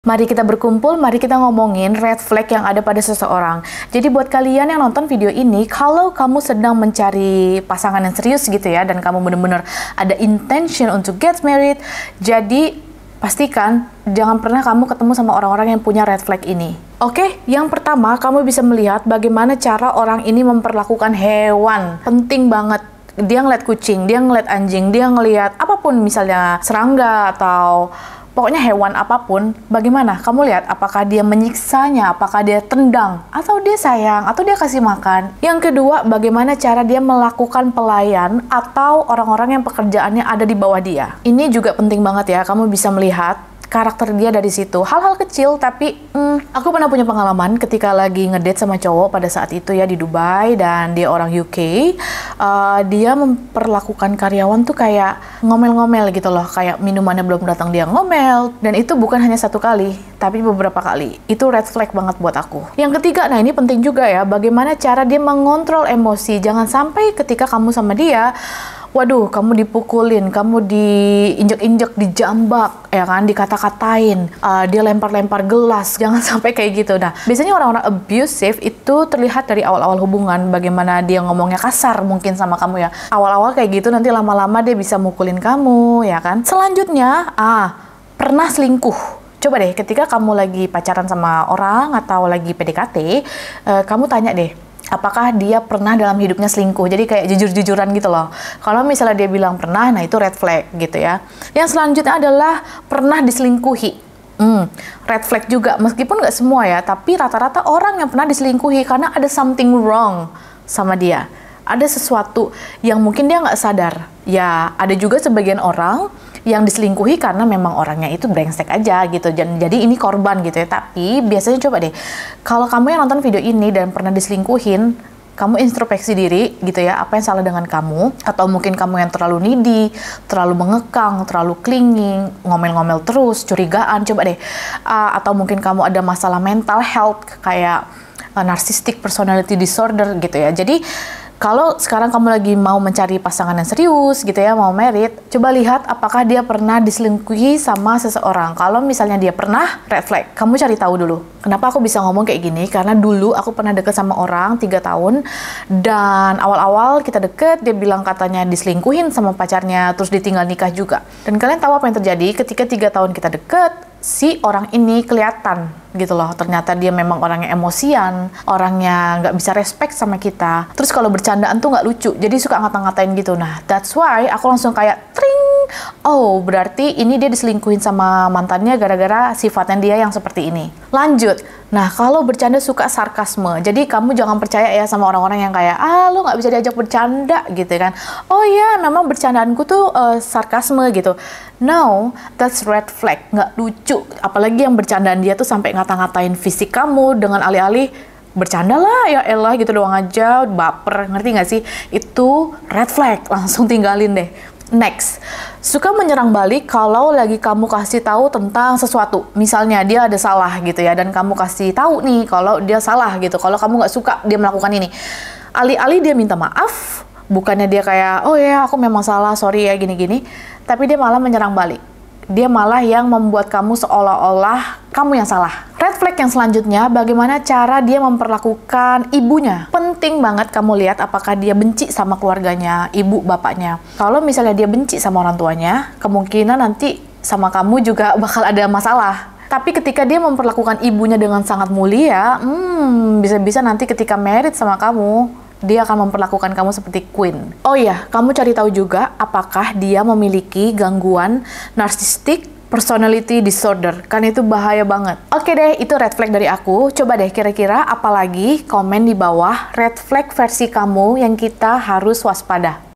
Mari kita berkumpul, mari kita ngomongin red flag yang ada pada seseorang. Jadi buat kalian yang nonton video ini, kalau kamu sedang mencari pasangan yang serius gitu ya, dan kamu benar-benar ada intention untuk get married, jadi pastikan jangan pernah kamu ketemu sama orang-orang yang punya red flag ini. Oke, yang pertama kamu bisa melihat bagaimana cara orang ini memperlakukan hewan. Penting banget. Dia ngeliat kucing, dia ngeliat anjing, dia ngeliat apapun, misalnya serangga atau pokoknya hewan apapun, bagaimana? Kamu lihat apakah dia menyiksanya, apakah dia tendang, atau dia sayang, atau dia kasih makan. Yang kedua, bagaimana cara dia melakukan pelayan atau orang-orang yang pekerjaannya ada di bawah dia. Ini juga penting banget ya, kamu bisa melihat karakter dia dari situ. Hal-hal kecil, tapi aku pernah punya pengalaman ketika lagi ngedate sama cowok pada saat itu ya di Dubai, dan dia orang UK. Dia memperlakukan karyawan tuh kayak ngomel-ngomel gitu loh, kayak minumannya belum datang dia ngomel, dan itu bukan hanya satu kali, tapi beberapa kali. Itu red flag banget buat aku. Yang ketiga, nah ini penting juga ya, bagaimana cara dia mengontrol emosi. Jangan sampai ketika kamu sama dia, waduh, kamu dipukulin, kamu diinjek-injek, dijambak, ya kan, dikata-katain, dia lempar-lempar gelas, jangan sampai kayak gitu. Nah, biasanya orang-orang abusive itu terlihat dari awal-awal hubungan, bagaimana dia ngomongnya kasar mungkin sama kamu ya. Awal-awal kayak gitu, nanti lama-lama dia bisa mukulin kamu, ya kan. Selanjutnya, pernah selingkuh. Coba deh, ketika kamu lagi pacaran sama orang atau lagi PDKT, kamu tanya deh, apakah dia pernah dalam hidupnya selingkuh? Jadi kayak jujur-jujuran gitu loh. Kalau misalnya dia bilang pernah, nah itu red flag gitu ya. Yang selanjutnya adalah pernah diselingkuhi. Red flag juga, meskipun nggak semua ya, tapi rata-rata orang yang pernah diselingkuhi karena ada something wrong sama dia. Ada sesuatu yang mungkin dia nggak sadar. Ya, ada juga sebagian orang yang diselingkuhi karena memang orangnya itu brengsek aja gitu. Jadi ini korban gitu ya. Tapi biasanya coba deh, kalau kamu yang nonton video ini dan pernah diselingkuhin, kamu introspeksi diri gitu ya, apa yang salah dengan kamu, atau mungkin kamu yang terlalu needy, terlalu mengekang, terlalu clinging, ngomel-ngomel terus, curigaan, coba deh. Atau mungkin kamu ada masalah mental health kayak narcissistic personality disorder gitu ya. Jadi kalau sekarang kamu lagi mau mencari pasangan yang serius gitu ya, mau married, coba lihat apakah dia pernah diselingkuhi sama seseorang. Kalau misalnya dia pernah, red flag. Kamu cari tahu dulu. Kenapa aku bisa ngomong kayak gini? Karena dulu aku pernah deket sama orang 3 tahun, dan awal-awal kita deket, dia bilang katanya diselingkuhin sama pacarnya, terus ditinggal nikah juga. Dan kalian tahu apa yang terjadi ketika 3 tahun kita deket? Si orang ini kelihatan gitu loh, ternyata dia memang orangnya emosian, orangnya nggak bisa respect sama kita. Terus kalau bercandaan tuh nggak lucu, jadi suka ngata-ngatain gitu. Nah, that's why aku langsung kayak tring, oh berarti ini dia diselingkuhin sama mantannya gara-gara sifatnya dia yang seperti ini. Lanjut, nah kalau bercanda suka sarkasme, jadi kamu jangan percaya ya sama orang-orang yang kayak, lo nggak bisa diajak bercanda gitu kan. Oh ya, memang bercandaanku tuh sarkasme gitu. No, that's red flag, nggak lucu. Apalagi yang bercandaan dia tuh sampai ngata-ngatain fisik kamu dengan alih-alih bercanda lah, ya elah gitu doang aja, baper, ngerti nggak sih? Itu red flag, langsung tinggalin deh. Next, suka menyerang balik kalau lagi kamu kasih tahu tentang sesuatu. Misalnya dia ada salah gitu ya, dan kamu kasih tahu nih kalau dia salah gitu. Kalau kamu nggak suka dia melakukan ini, alih-alih dia minta maaf, bukannya dia kayak, oh ya aku memang salah, sorry ya gini-gini, tapi dia malah menyerang balik. Dia malah yang membuat kamu seolah-olah kamu yang salah. Red flag yang selanjutnya, bagaimana cara dia memperlakukan ibunya. Penting banget kamu lihat apakah dia benci sama keluarganya, ibu, bapaknya. Kalau misalnya dia benci sama orang tuanya, kemungkinan nanti sama kamu juga bakal ada masalah. Tapi ketika dia memperlakukan ibunya dengan sangat mulia, bisa-bisa nanti ketika married sama kamu, dia akan memperlakukan kamu seperti queen. Oh iya, kamu cari tahu juga apakah dia memiliki gangguan narcissistic personality disorder. Kan itu bahaya banget. Oke deh, itu red flag dari aku. Coba deh kira-kira apalagi komen di bawah red flag versi kamu yang kita harus waspada.